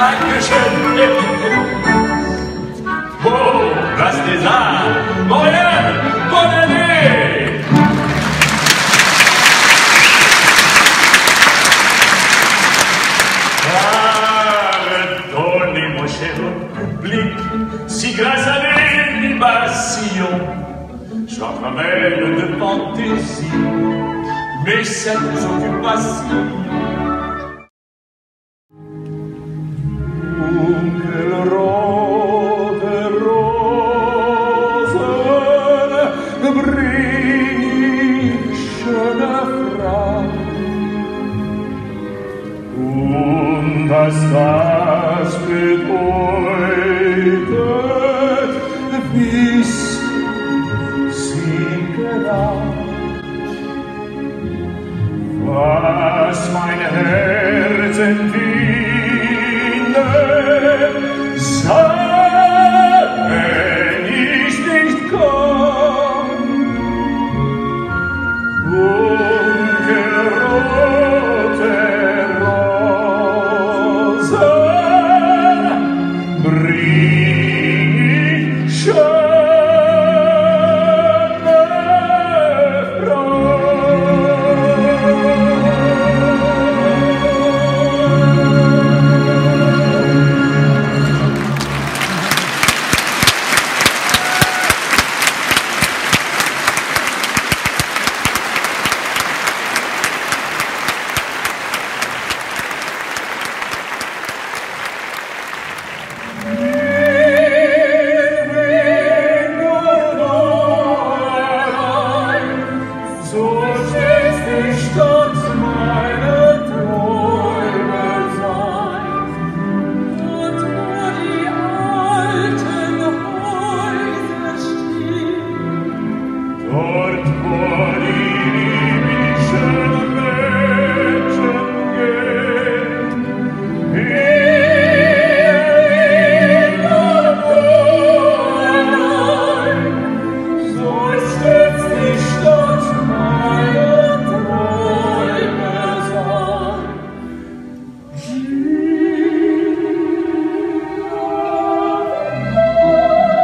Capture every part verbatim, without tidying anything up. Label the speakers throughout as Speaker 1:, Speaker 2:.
Speaker 1: Dankeschön. Oh, was des Arts. Moyen, bonne année. Pardonnez, mon cher public, si grâce à mes libations, j'entremêle de fantaisie mes saines occupations. Dunkel rote Rosen bring ich, schöne Frau, und was das bedeutet, wiss sie genau. Was mein Herz empfindet, sagen ich nicht kann. Dunkelrote Rosen bring ich schöne Frau.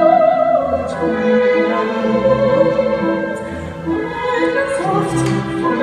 Speaker 1: Thank you.